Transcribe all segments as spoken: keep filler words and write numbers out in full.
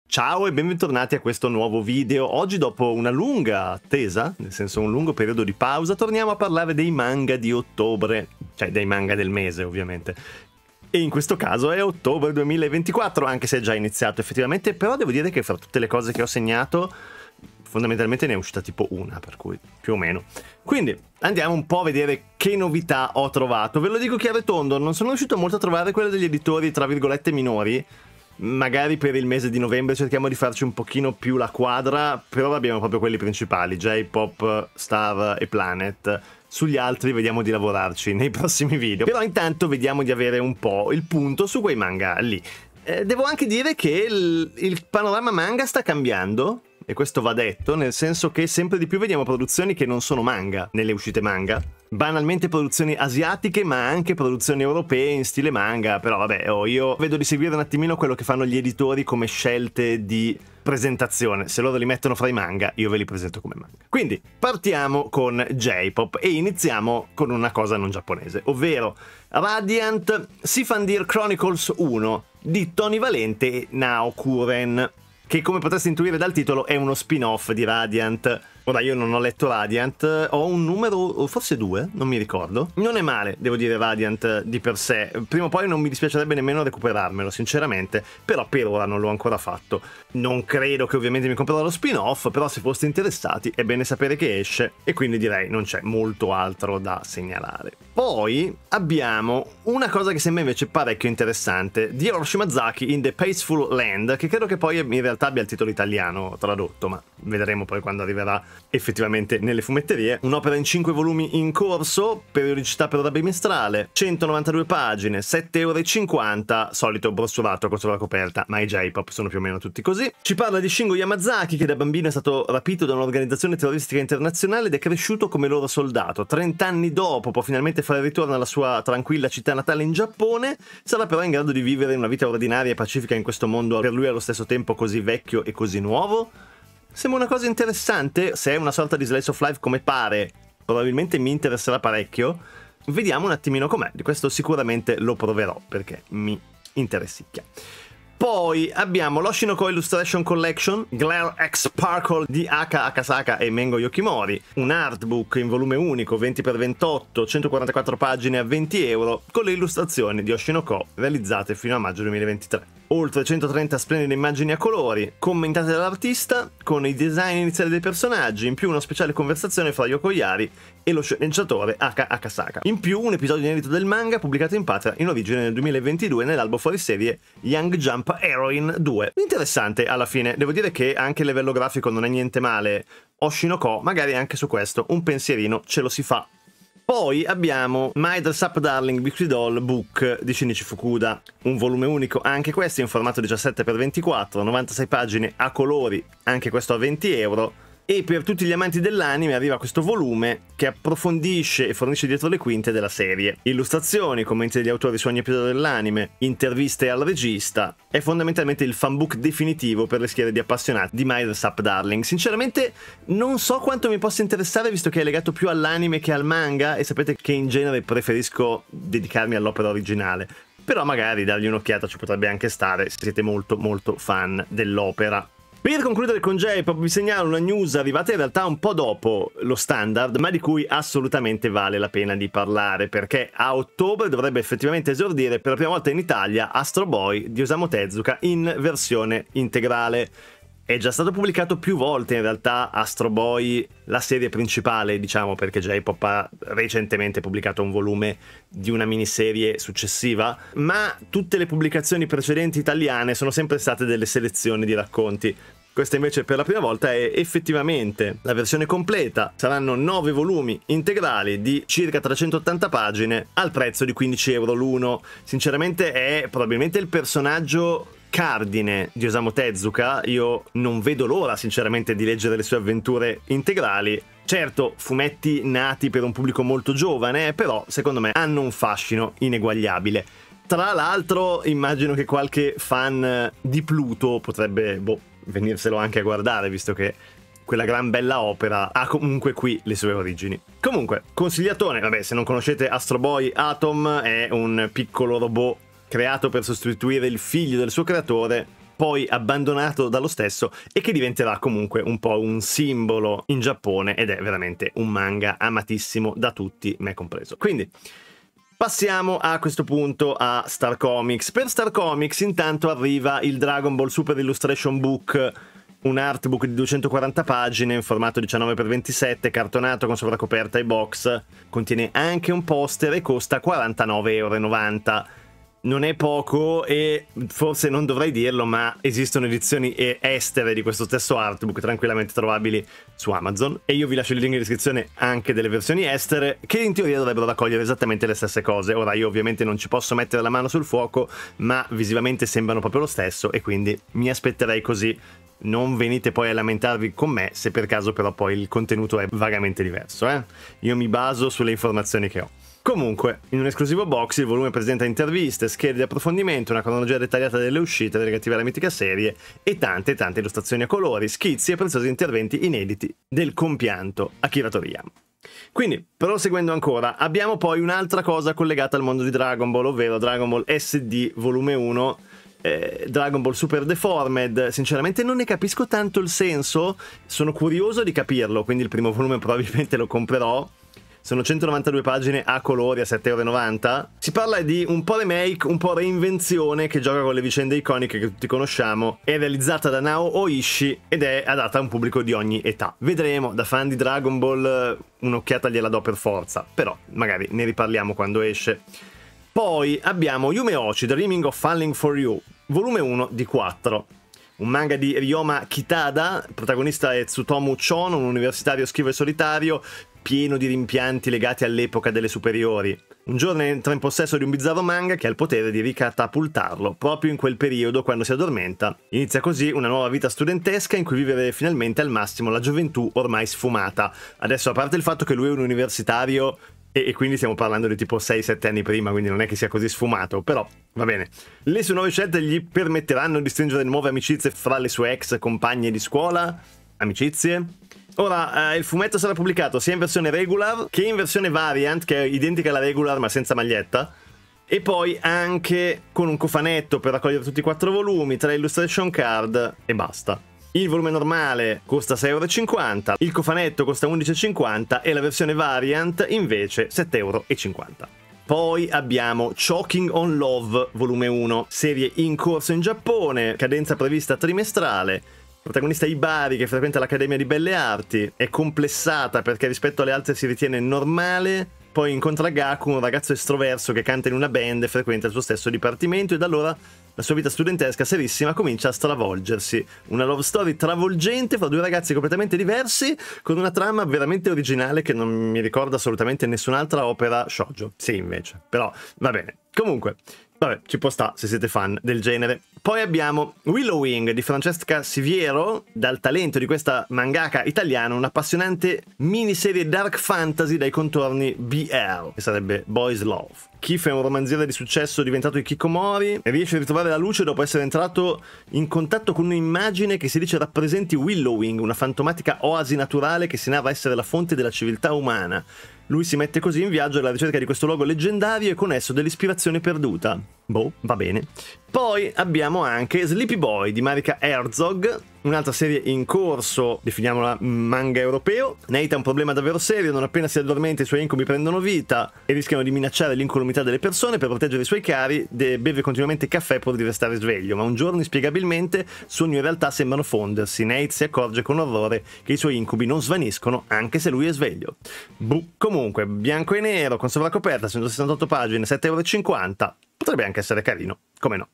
Ciao e bentornati a questo nuovo video. Oggi, dopo una lunga attesa, nel senso un lungo periodo di pausa, torniamo a parlare dei manga di ottobre, cioè dei manga del mese ovviamente. E in questo caso è ottobre duemilaventiquattro, anche se è già iniziato effettivamente, però devo dire che fra tutte le cose che ho segnato fondamentalmente ne è uscita tipo una, per cui più o meno. Quindi andiamo un po' a vedere che novità ho trovato. Ve lo dico chiaro e tondo, non sono riuscito molto a trovare quelle degli editori tra virgolette minori. Magari per il mese di novembre cerchiamo di farci un pochino più la quadra, però abbiamo proprio quelli principali, J-Pop, Star e Planet. Sugli altri vediamo di lavorarci nei prossimi video. Però intanto vediamo di avere un po' il punto su quei manga lì. Eh, devo anche dire che il, il panorama manga sta cambiando, e questo va detto, nel senso che sempre di più vediamo produzioni che non sono manga nelle uscite manga. Banalmente produzioni asiatiche, ma anche produzioni europee in stile manga. Però vabbè, oh, io vedo di seguire un attimino quello che fanno gli editori come scelte di presentazione. Se loro li mettono fra i manga, io ve li presento come manga. Quindi partiamo con J-Pop e iniziamo con una cosa non giapponese, ovvero Radiant Sifandir Chronicles uno di Tony Valente e Naokuren, che come potreste intuire dal titolo è uno spin-off di Radiant. Ora io non ho letto Radiant, ho un numero, forse due, non mi ricordo. Non è male, devo dire, Radiant di per sé. Prima o poi non mi dispiacerebbe nemmeno recuperarmelo, sinceramente, però per ora non l'ho ancora fatto. Non credo che ovviamente mi comprerò lo spin-off, però se foste interessati è bene sapere che esce, e quindi direi non c'è molto altro da segnalare. Poi abbiamo una cosa che sembra invece parecchio interessante, di Hiroshi Miyazaki in The Peaceful Land, che credo che poi in realtà abbia il titolo italiano tradotto, ma vedremo poi quando arriverà effettivamente nelle fumetterie. Un'opera in cinque volumi in corso, periodicità per ora bimestrale, centonovantadue pagine, sette e cinquanta euro, solito brossurato con sovracoperta, ma i J-Pop sono più o meno tutti così. Ci parla di Shingo Yamazaki, che da bambino è stato rapito da un'organizzazione terroristica internazionale ed è cresciuto come loro soldato. trent'anni dopo può finalmente fare ritorno alla sua tranquilla città natale in Giappone, sarà però in grado di vivere una vita ordinaria e pacifica in questo mondo per lui allo stesso tempo così vecchio e così nuovo? Sembra una cosa interessante. Se è una sorta di slice of life come pare, probabilmente mi interesserà parecchio. Vediamo un attimino com'è, di questo sicuramente lo proverò perché mi interessicchia. Poi abbiamo l'Oshinoko Illustration Collection, Glare X Sparkle di Aka Akasaka e Mengo Yokimori, un artbook in volume unico venti per ventotto, centoquarantaquattro pagine a venti euro, con le illustrazioni di Oshinoko realizzate fino a maggio duemilaventitré. Oltre centotrenta splendide immagini a colori, commentate dall'artista, con i design iniziali dei personaggi, in più una speciale conversazione fra Yoko Yari e lo sceneggiatore Aka Akasaka. In più un episodio inedito del manga pubblicato in patria in origine nel duemilaventidue nell'albo fuoriserie Young Jump Heroine due. Interessante alla fine, devo dire che anche il livello grafico non è niente male. Oshinoko, magari anche su questo un pensierino ce lo si fa. Poi abbiamo My Dress Up Darling Weekly Doll Book di Shinichi Fukuda, un volume unico, anche questo in formato diciassette per ventiquattro, novantasei pagine a colori, anche questo a venti euro. E per tutti gli amanti dell'anime arriva questo volume che approfondisce e fornisce dietro le quinte della serie. Illustrazioni, commenti degli autori su ogni episodio dell'anime, interviste al regista. È fondamentalmente il fanbook definitivo per le schiere di appassionati di My Dress Up Darling. Sinceramente non so quanto mi possa interessare, visto che è legato più all'anime che al manga, e sapete che in genere preferisco dedicarmi all'opera originale. Però magari dargli un'occhiata ci potrebbe anche stare se siete molto molto fan dell'opera. Per concludere con J-Pop vi segnalo una news arrivata in realtà un po' dopo lo standard, ma di cui assolutamente vale la pena di parlare, perché a ottobre dovrebbe effettivamente esordire per la prima volta in Italia Astro Boy di Osamu Tezuka in versione integrale. È già stato pubblicato più volte in realtà Astro Boy, la serie principale, diciamo, perché J-Pop ha recentemente pubblicato un volume di una miniserie successiva, ma tutte le pubblicazioni precedenti italiane sono sempre state delle selezioni di racconti. Questa invece per la prima volta è effettivamente la versione completa. Saranno nove volumi integrali di circa trecentottanta pagine al prezzo di quindici euro l'uno. Sinceramente è probabilmente il personaggio cardine di Osamu Tezuka. Io non vedo l'ora sinceramente di leggere le sue avventure integrali. Certo, fumetti nati per un pubblico molto giovane, però secondo me hanno un fascino ineguagliabile. Tra l'altro immagino che qualche fan di Pluto potrebbe boh, venirselo anche a guardare, visto che quella gran bella opera ha comunque qui le sue origini. Comunque, consigliatone, vabbè, se non conoscete Astro Boy, Atom è un piccolo robot creato per sostituire il figlio del suo creatore, poi abbandonato dallo stesso e che diventerà comunque un po' un simbolo in Giappone ed è veramente un manga amatissimo da tutti, me compreso. Quindi passiamo a questo punto a Star Comics. Per Star Comics intanto arriva il Dragon Ball Super Illustration Book, un artbook di duecentoquaranta pagine in formato diciannove per ventisette, cartonato con sovracoperta e box, contiene anche un poster e costa quarantanove e novanta euro. Non è poco e forse non dovrei dirlo, ma esistono edizioni estere di questo stesso artbook tranquillamente trovabili su Amazon e io vi lascio il link in descrizione anche delle versioni estere che in teoria dovrebbero raccogliere esattamente le stesse cose. Ora io ovviamente non ci posso mettere la mano sul fuoco, ma visivamente sembrano proprio lo stesso e quindi mi aspetterei così. Non venite poi a lamentarvi con me se per caso però poi il contenuto è vagamente diverso, eh? Io mi baso sulle informazioni che ho. Comunque, in un esclusivo box il volume presenta interviste, schede di approfondimento, una cronologia dettagliata delle uscite relative alla mitica serie e tante tante illustrazioni a colori, schizzi e preziosi interventi inediti del compianto Akira Toriyama. Quindi, proseguendo ancora, abbiamo poi un'altra cosa collegata al mondo di Dragon Ball, ovvero Dragon Ball S D volume uno, eh, Dragon Ball Super Deformed. Sinceramente non ne capisco tanto il senso, sono curioso di capirlo, quindi il primo volume probabilmente lo comprerò. Sono centonovantadue pagine a colori a sette e novanta euro. Si parla di un po' remake, un po' reinvenzione che gioca con le vicende iconiche che tutti conosciamo. È realizzata da Nao Oishi ed è adatta a un pubblico di ogni età. Vedremo, da fan di Dragon Ball un'occhiata gliela do per forza, però magari ne riparliamo quando esce. Poi abbiamo Yume Ochi, Dreaming of Falling for You, volume uno di quattro. Un manga di Ryoma Kitada, il protagonista è Tsutomu Chon, un universitario schivo e solitario, pieno di rimpianti legati all'epoca delle superiori. Un giorno entra in possesso di un bizzarro manga che ha il potere di ricatapultarlo, proprio in quel periodo quando si addormenta. Inizia così una nuova vita studentesca in cui vivere finalmente al massimo la gioventù ormai sfumata. Adesso, a parte il fatto che lui è un universitario e, e quindi stiamo parlando di tipo sei sette anni prima, quindi non è che sia così sfumato, però va bene. Le sue nuove scelte gli permetteranno di stringere nuove amicizie fra le sue ex compagne di scuola, amicizie. Ora, eh, il fumetto sarà pubblicato sia in versione regular che in versione variant, che è identica alla regular ma senza maglietta, e poi anche con un cofanetto per raccogliere tutti i quattro volumi, tre illustration card e basta. Il volume normale costa sei e cinquanta euro, il cofanetto costa undici e cinquanta e la versione variant invece sette e cinquanta euro. Poi abbiamo Choking on Love volume uno, serie in corso in Giappone, cadenza prevista trimestrale. Protagonista Hibari che frequenta l'Accademia di Belle Arti, è complessata perché rispetto alle altre si ritiene normale, poi incontra Gaku, un ragazzo estroverso che canta in una band e frequenta il suo stesso dipartimento, e da allora la sua vita studentesca serissima comincia a stravolgersi. Una love story travolgente fra due ragazzi completamente diversi, con una trama veramente originale che non mi ricorda assolutamente nessun'altra opera shoujo. Sì, invece, però va bene. Comunque, vabbè, ci può sta se siete fan del genere. Poi abbiamo Willowing di Francesca Siviero, dal talento di questa mangaka italiana, un'appassionante miniserie dark fantasy dai contorni B L, che sarebbe Boys Love. Keith è un romanziere di successo diventato hikikomori e riesce a ritrovare la luce dopo essere entrato in contatto con un'immagine che si dice rappresenti Willowing, una fantomatica oasi naturale che si narra essere la fonte della civiltà umana. Lui si mette così in viaggio alla ricerca di questo luogo leggendario e con esso dell'ispirazione perduta. Boh, va bene. Poi abbiamo anche Sleepy Boy di Marika Herzog, un'altra serie in corso, definiamola manga europeo. Nate ha un problema davvero serio, non appena si addormenta i suoi incubi prendono vita e rischiano di minacciare l'incolumità delle persone. Per proteggere i suoi cari beve continuamente caffè pur di restare sveglio, ma un giorno inspiegabilmente sogno e realtà sembrano fondersi. Nate si accorge con orrore che i suoi incubi non svaniscono anche se lui è sveglio. Buh. Comunque, bianco e nero, con sovracoperta, centosessantotto pagine, sette e cinquanta euro. Potrebbe anche essere carino, come no.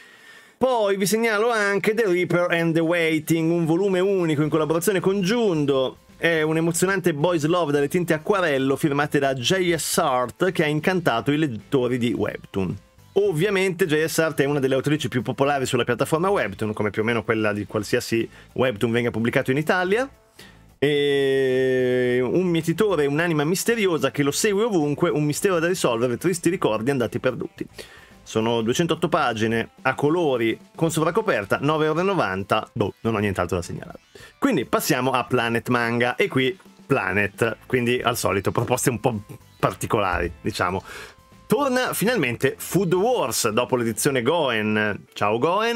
Poi vi segnalo anche The Reaper and the Waiting, un volume unico in collaborazione con Giundo. È un emozionante boys love dalle tinte acquarello firmate da J S Art che ha incantato i lettori di Webtoon. Ovviamente J S Art è una delle autrici più popolari sulla piattaforma Webtoon, come più o meno quella di qualsiasi Webtoon venga pubblicato in Italia. E un mietitore, un'anima misteriosa che lo segue ovunque, un mistero da risolvere, tristi ricordi andati perduti. Sono duecentootto pagine a colori con sovracoperta, nove e novanta euro. Boh, non ho nient'altro da segnalare. Quindi passiamo a Planet Manga, e qui Planet, quindi al solito proposte un po' particolari, diciamo. Torna finalmente Food Wars dopo l'edizione Goen. Ciao Goen.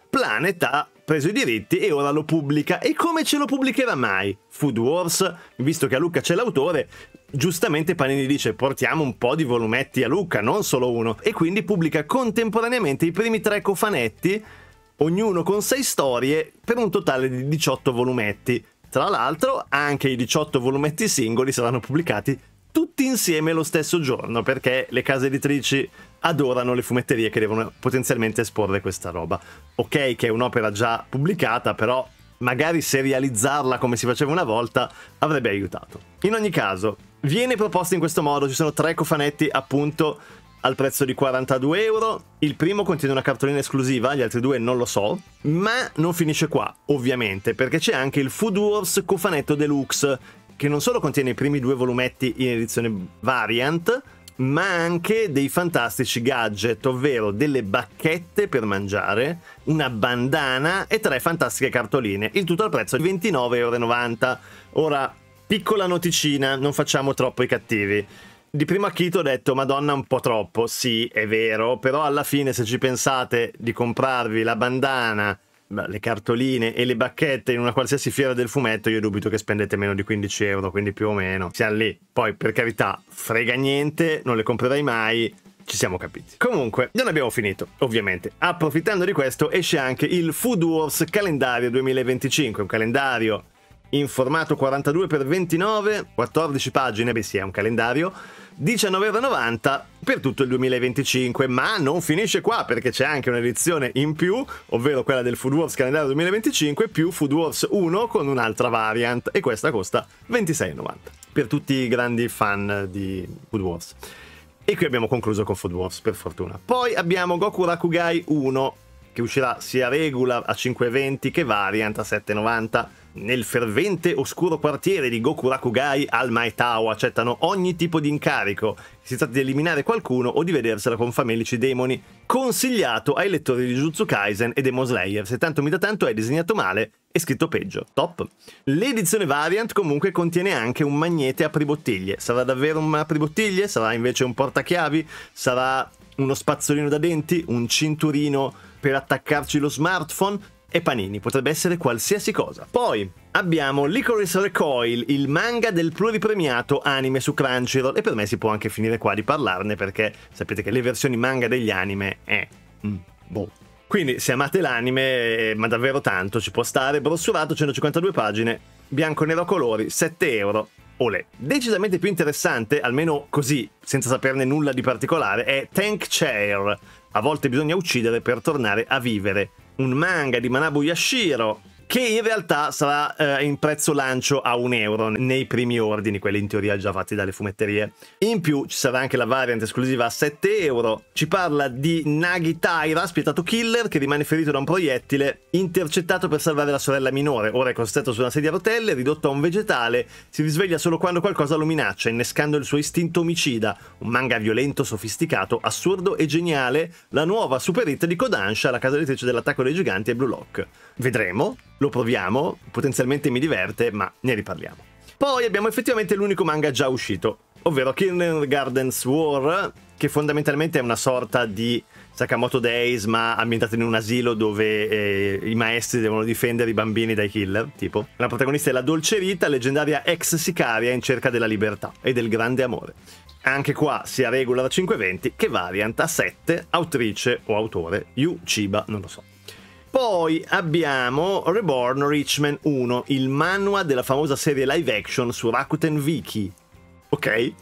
Planet ha preso i diritti e ora lo pubblica. E come ce lo pubblicherà mai? Food Wars, visto che a Lucca c'è l'autore, giustamente Panini dice portiamo un po' di volumetti a Lucca, non solo uno, e quindi pubblica contemporaneamente i primi tre cofanetti, ognuno con sei storie, per un totale di diciotto volumetti. Tra l'altro anche i diciotto volumetti singoli saranno pubblicati tutti insieme lo stesso giorno, perché le case editrici adorano le fumetterie che devono potenzialmente esporre questa roba. Ok che è un'opera già pubblicata, però magari serializzarla come si faceva una volta avrebbe aiutato. In ogni caso, viene proposto in questo modo, ci sono tre cofanetti appunto al prezzo di quarantadue euro, il primo contiene una cartolina esclusiva, gli altri due non lo so, ma non finisce qua, ovviamente, perché c'è anche il Food Wars cofanetto deluxe, che non solo contiene i primi due volumetti in edizione variant, ma anche dei fantastici gadget, ovvero delle bacchette per mangiare, una bandana e tre fantastiche cartoline, il tutto al prezzo di ventinove e novanta euro. Ora, piccola noticina, non facciamo troppo i cattivi. Di primo acchito ho detto, madonna, un po' troppo, sì, è vero, però alla fine se ci pensate di comprarvi la bandana, le cartoline e le bacchette in una qualsiasi fiera del fumetto, io dubito che spendete meno di quindici euro, quindi più o meno siamo lì. Poi, per carità, frega niente, non le comprerei mai, ci siamo capiti. Comunque, non abbiamo finito, ovviamente. Approfittando di questo, esce anche il Food Wars calendario duemilaventicinque, un calendario in formato quarantadue per ventinove, quattordici pagine, beh sì, è un calendario, diciannove e novanta euro per tutto il duemilaventicinque, ma non finisce qua, perché c'è anche un'edizione in più, ovvero quella del Food Wars calendario duemilaventicinque più Food Wars uno con un'altra variant, e questa costa ventisei e novanta per tutti i grandi fan di Food Wars. E qui abbiamo concluso con Food Wars, per fortuna. Poi abbiamo Goku Rakugai uno, che uscirà sia regular a cinque e venti che variant a sette e novanta. Nel fervente oscuro quartiere di Goku Rakugai, Alma e Tao accettano ogni tipo di incarico, si tratta di eliminare qualcuno o di vedersela con famelici demoni. Consigliato ai lettori di Jujutsu Kaisen e Demon Slayer, se tanto mi dà tanto è disegnato male e scritto peggio. Top. L'edizione variant comunque contiene anche un magnete apribottiglie. Sarà davvero un apribottiglie? Sarà invece un portachiavi? Sarà uno spazzolino da denti? Un cinturino per attaccarci lo smartphone? E Panini, potrebbe essere qualsiasi cosa. Poi abbiamo Licorice Recoil, il manga del pluripremiato anime su Crunchyroll, e per me si può anche finire qua di parlarne, perché sapete che le versioni manga degli anime è mm, boh. Quindi se amate l'anime, ma davvero tanto, ci può stare. Brossurato, centocinquantadue pagine, bianco nero a colori, sette euro. Olè. Decisamente più interessante, almeno così, senza saperne nulla di particolare, è Tank Chair. A volte bisogna uccidere per tornare a vivere. Un manga di Manabu Yashiro, che in realtà sarà eh, in prezzo lancio a un euro nei primi ordini, quelli in teoria già fatti dalle fumetterie. In più ci sarà anche la variant esclusiva a sette euro. Ci parla di Nagi Taira, spietato killer, che rimane ferito da un proiettile, intercettato per salvare la sorella minore. Ora è costretto su una sedia a rotelle, ridotto a un vegetale, si risveglia solo quando qualcosa lo minaccia, innescando il suo istinto omicida. Un manga violento, sofisticato, assurdo e geniale, la nuova super hit di Kodansha, la casa editrice dell'Attacco dei Giganti e Blue Lock. Vedremo. Lo proviamo, potenzialmente mi diverte, ma ne riparliamo. Poi abbiamo effettivamente l'unico manga già uscito, ovvero Kindergarten's War, che fondamentalmente è una sorta di Sakamoto Days, ma ambientato in un asilo dove eh, i maestri devono difendere i bambini dai killer, tipo. La protagonista è la dolce Rita, leggendaria ex sicaria in cerca della libertà e del grande amore. Anche qua sia regular a cinque e venti che variant a sette, autrice o autore Yu Chiba, non lo so. Poi abbiamo Reborn Richman uno, il manhwa della famosa serie live action su Rakuten Viki. Ok?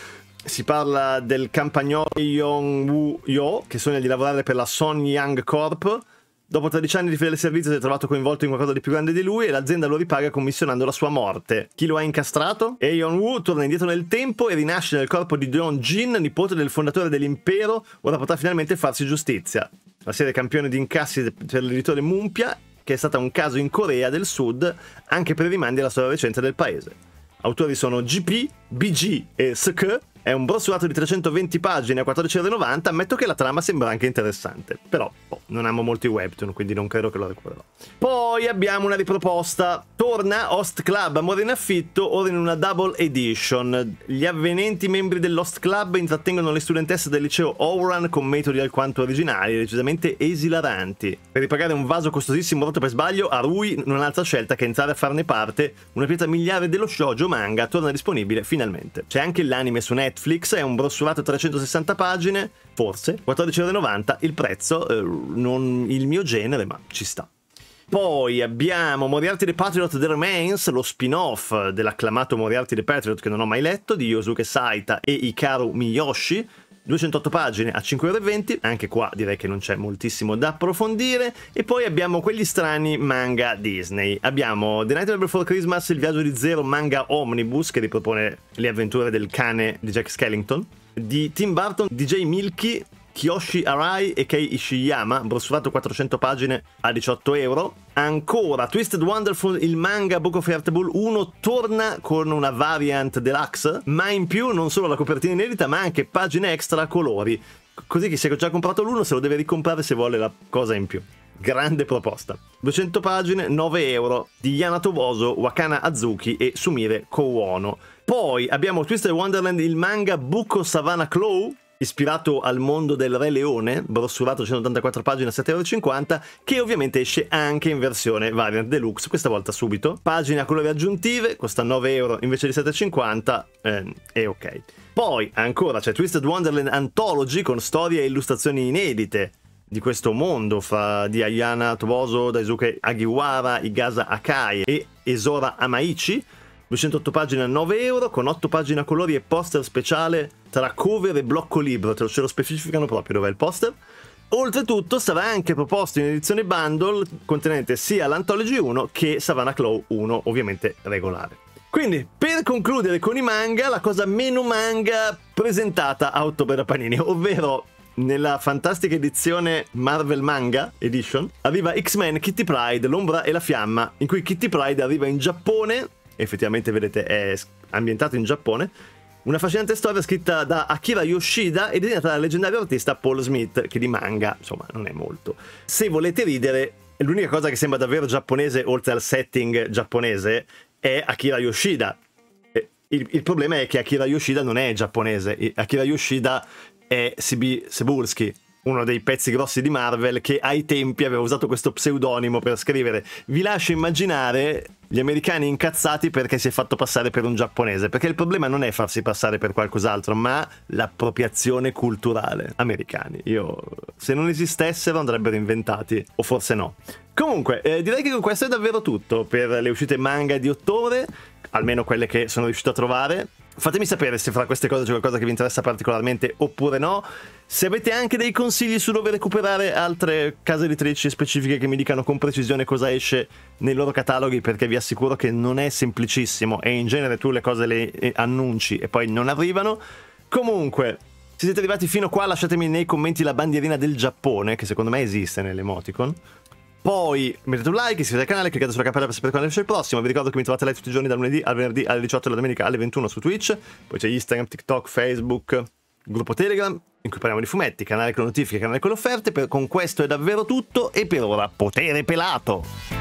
Si parla del campagnolo Yong-woo Yo, che sogna di lavorare per la Son Young Corp. Dopo tredici anni di fedele servizio si è trovato coinvolto in qualcosa di più grande di lui e l'azienda lo ripaga commissionando la sua morte. Chi lo ha incastrato? E Yeon-woo torna indietro nel tempo e rinasce nel corpo di Yeon-jin, nipote del fondatore dell'impero. Ora potrà finalmente farsi giustizia. La serie campione di incassi per l'editore Mumpia, che è stata un caso in Corea del Sud, anche per i rimandi alla storia recente del paese. Autori sono G P, B G e S K, È un brossurato di trecentoventi pagine a quattordici e novanta. Ammetto che la trama sembra anche interessante, però oh, non amo molto i webtoon, quindi non credo che lo recupererò. Poi abbiamo una riproposta. Torna Host Club, Amore in affitto, ora in una double edition. Gli avvenenti membri dell'Host Club intrattengono le studentesse del liceo Ouran con metodi alquanto originali, decisamente esilaranti. Per ripagare un vaso costosissimo rotto per sbaglio, Harui non ha altra scelta che entrare a farne parte. Una pietra miliare dello shoujo manga torna disponibile finalmente. C'è anche l'anime su Netflix, è un brossurato trecentosessanta pagine, forse, quattordici e novanta, il prezzo, eh, non il mio genere, ma ci sta. Poi abbiamo Moriarty the Patriot The Remains, lo spin-off dell'acclamato Moriarty the Patriot che non ho mai letto, di Yosuke Saita e Hikaru Miyoshi, duecentotto pagine a cinque e venti euro, anche qua direi che non c'è moltissimo da approfondire. E poi abbiamo quegli strani manga Disney. Abbiamo The Nightmare Before Christmas, il viaggio di Zero manga omnibus che ripropone le avventure del cane di Jack Skellington, di Tim Burton, D J Milky, Kiyoshi Arai e Kei Ishiyama, brossurato quattrocento pagine a diciotto euro. Ancora Twisted Wonderful, il manga Book of Heartable uno torna con una variant deluxe, ma in più non solo la copertina inedita ma anche pagine extra a colori, così chi si è già comprato l'uno se lo deve ricomprare se vuole la cosa in più. Grande proposta. duecento pagine, nove euro, di Yana Toboso, Wakana Azuki e Sumire Kowono. Poi abbiamo Twisted Wonderland, il manga Buko Savannah Claw, ispirato al mondo del Re Leone, brossurato centottantaquattro pagine a sette e cinquanta euro, che ovviamente esce anche in versione variant deluxe, questa volta subito. Pagine a colori aggiuntive, costa nove euro invece di sette e cinquanta, eh, è ok. Poi ancora c'è Twisted Wonderland Anthology con storie e illustrazioni inedite di questo mondo fra di Ayana Toboso, Daisuke Agiwara, Igasa Akai e Esora Amaichi. duecentotto pagine a nove euro, con otto pagine a colori e poster speciale tra cover e blocco libro, te lo, ce lo specificano proprio dov'è il poster. Oltretutto sarà anche proposto in edizione bundle contenente sia l'Anthology uno che Savannah Claw uno, ovviamente regolare. Quindi, per concludere con i manga, la cosa meno manga presentata a ottobre da Panini, ovvero nella fantastica edizione Marvel Manga Edition arriva X-Men Kitty Pryde, l'ombra e la fiamma, in cui Kitty Pryde arriva in Giappone. Effettivamente vedete è ambientato in Giappone, una affascinante storia scritta da Akira Yoshida e disegnata dal leggendario artista Paul Smith, che di manga insomma non è molto. Se volete ridere, l'unica cosa che sembra davvero giapponese oltre al setting giapponese è Akira Yoshida. Il, il problema è che Akira Yoshida non è giapponese, Akira Yoshida è C B Cebulski, uno dei pezzi grossi di Marvel, che ai tempi aveva usato questo pseudonimo per scrivere. Vi lascio immaginare gli americani incazzati perché si è fatto passare per un giapponese, perché il problema non è farsi passare per qualcos'altro, ma l'appropriazione culturale. Americani, io se non esistessero andrebbero inventati, o forse no. Comunque, eh, direi che con questo è davvero tutto per le uscite manga di ottobre, almeno quelle che sono riuscito a trovare. Fatemi sapere se fra queste cose c'è qualcosa che vi interessa particolarmente oppure no. Se avete anche dei consigli su dove recuperare altre case editrici specifiche che mi dicano con precisione cosa esce nei loro cataloghi, perché vi assicuro che non è semplicissimo e in genere tu le cose le annunci e poi non arrivano. Comunque, se siete arrivati fino qua lasciatemi nei commenti la bandierina del Giappone, che secondo me esiste nell'emoticon. Poi mettete un like, iscrivetevi al canale, cliccate sulla campanella per sapere quando esce il prossimo. Vi ricordo che mi trovate live tutti i giorni dal lunedì al venerdì alle diciotto e la domenica alle ventuno su Twitch. Poi c'è Instagram, TikTok, Facebook, gruppo Telegram in cui parliamo di fumetti, canale con notifiche, canale con le offerte. Per, con questo è davvero tutto e per ora potere pelato!